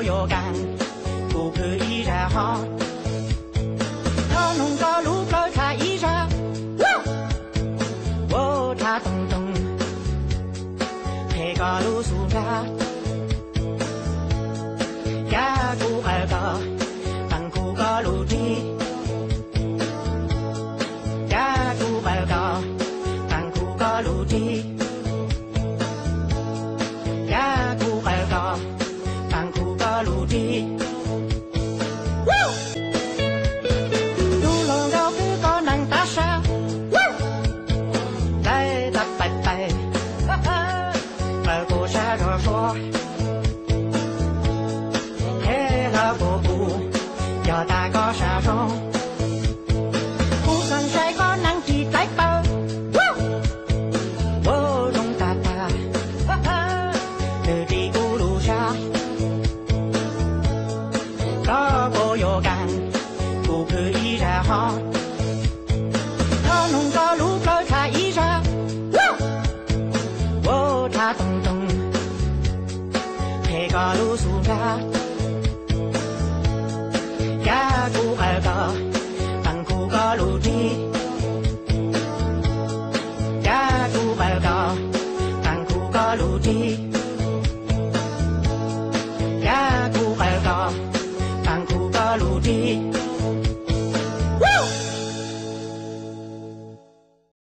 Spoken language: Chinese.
我有干，不可以然好。他弄个路口他一然，我他咚咚，配个路苏家，呀古二个，当古个路地，呀古二个，当古个路地。 呀，古二个，当古个路地，路龙绕个个能打沙，来打拜拜，不过啥着说，黑了不顾，要打个啥种，不算晒个能地在包，我容大大。 地咕噜下，高过有干，不可以然好。他弄个路口他一然，我他咚咚，配个路苏家，呀古二个。